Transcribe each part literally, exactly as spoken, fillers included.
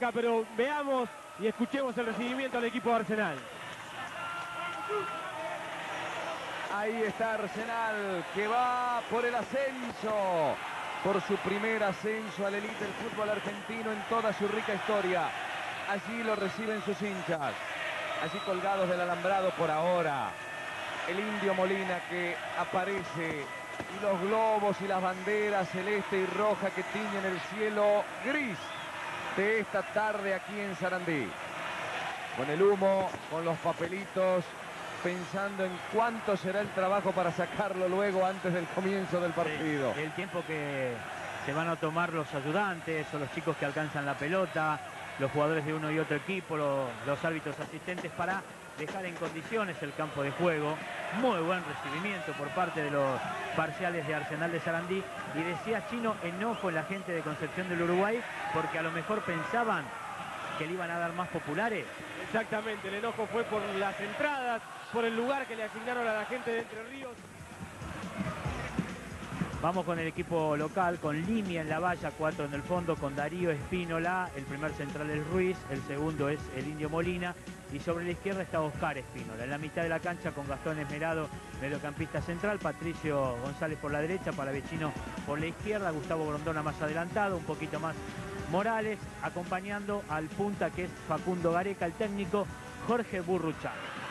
cerca, pero veamos y escuchemos el recibimiento del equipo de Arsenal. Ahí está Arsenal, que va por el ascenso, por su primer ascenso al elite del fútbol argentino en toda su rica historia. Allí lo reciben sus hinchas, allí colgados del alambrado por ahora. El Indio Molina que aparece, y los globos y las banderas celeste y roja que tiñen el cielo gris de esta tarde aquí en Sarandí. Con el humo, con los papelitos, pensando en cuánto será el trabajo para sacarlo luego antes del comienzo del partido. Sí, el tiempo que se van a tomar los ayudantes o los chicos que alcanzan la pelota, los jugadores de uno y otro equipo, los, los árbitros asistentes, para dejar en condiciones el campo de juego. Muy buen recibimiento por parte de los parciales de Arsenal de Sarandí. Y decía Chino, enojo en la gente de Concepción del Uruguay, porque a lo mejor pensaban que le iban a dar más populares. Exactamente, el enojo fue por las entradas, por el lugar que le asignaron a la gente de Entre Ríos. Vamos con el equipo local, con Limia en la valla, cuatro en el fondo, con Darío Espínola. El primer central es Ruiz, el segundo es el Indio Molina. Y sobre la izquierda está Oscar Espínola. En la mitad de la cancha con Gastón Esmerado, mediocampista central. Patricio González por la derecha, Palavecino por la izquierda. Gustavo Grondona más adelantado, un poquito más Morales, acompañando al punta que es Facundo Gareca, el técnico Jorge Burruchaga.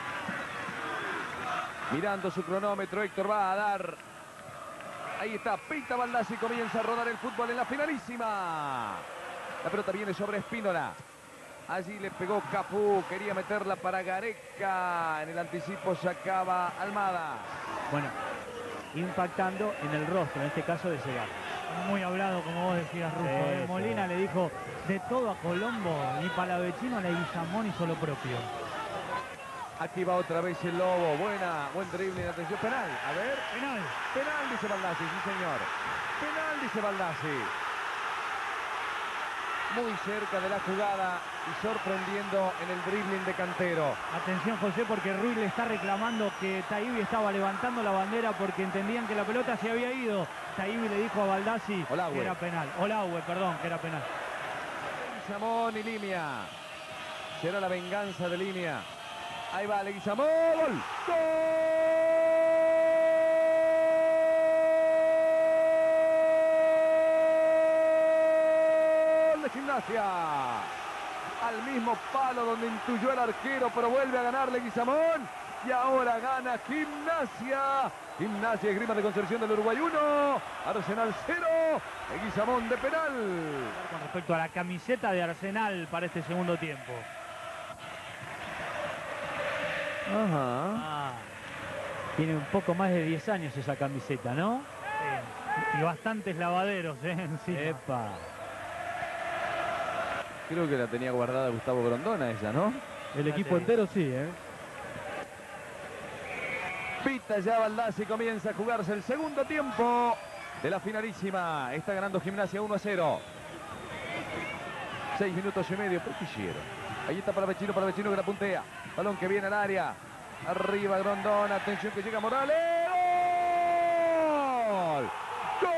Mirando su cronómetro, Héctor va a dar. Ahí está, pita Baldassi, comienza a rodar el fútbol en la finalísima. La pelota viene sobre Espínola. Allí le pegó Cafú, quería meterla para Gareca. En el anticipo sacaba Almada. Bueno, impactando en el rostro, en este caso de Segarra. Muy hablado, como vos decías, Russo. Eh, Molina le dijo de todo a Colombo, y Palavecino le Guillamón hizo lo propio. Aquí va otra vez el Lobo. Buena, buen drible, atención. Penal. A ver. Penal. Penal, dice Baldassi, sí señor. Penal, dice Baldassi. Muy cerca de la jugada y sorprendiendo en el dribbling de Cantero. Atención, José, porque Ruiz le está reclamando que Taibi estaba levantando la bandera porque entendían que la pelota se había ido. Taibi le dijo a Baldassi que era penal. Olahue, perdón, que era penal. Leguizamón y Limia. Será la venganza de Limia. Ahí va Leguizamón. ¡Gol! ¡Gol de Gimnasia! Al mismo palo donde intuyó el arquero, pero vuelve a ganar Leguizamón. Y ahora gana Gimnasia. Gimnasia Esgrima de Concepción del Uruguay uno. Arsenal cero. Leguizamón de penal. Con respecto a la camiseta de Arsenal para este segundo tiempo. Ajá. Ah, tiene un poco más de diez años esa camiseta, ¿no? Sí. Y bastantes lavaderos, ¿eh? Sí. Epa. Creo que la tenía guardada Gustavo Grondona esa, ¿no? El equipo entero sí, ¿eh? Pita ya Baldassi, comienza a jugarse el segundo tiempo de la finalísima. Está ganando Gimnasia uno a cero. Seis minutos y medio. ¿Por qué hicieron? Ahí está Palavecino, Palavecino que la puntea. Balón que viene al área. Arriba Grondona. Atención que llega Morales. ¡Gol! ¡Gol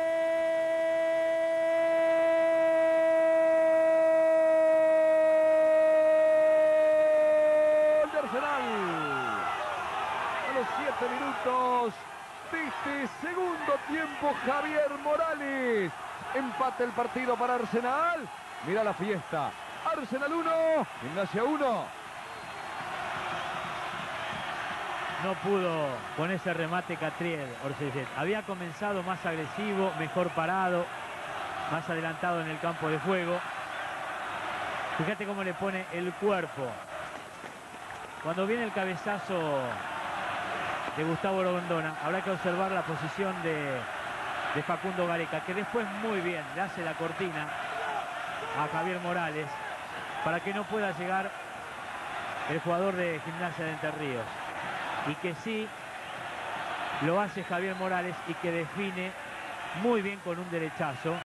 de Arsenal! A los siete minutos de este segundo tiempo, Javier Morales. Empate el partido para Arsenal. Mira la fiesta. Arsenal uno, Gimnasia uno. No pudo con ese remate Catriel, Orsellet. Había comenzado más agresivo, mejor parado, más adelantado en el campo de juego. Fíjate cómo le pone el cuerpo. Cuando viene el cabezazo de Gustavo Grondona, habrá que observar la posición de, de Facundo Gareca, que después muy bien le hace la cortina a Javier Morales para que no pueda llegar el jugador de Gimnasia de Entre Ríos. Y que sí lo hace Javier Morales y que define muy bien con un derechazo.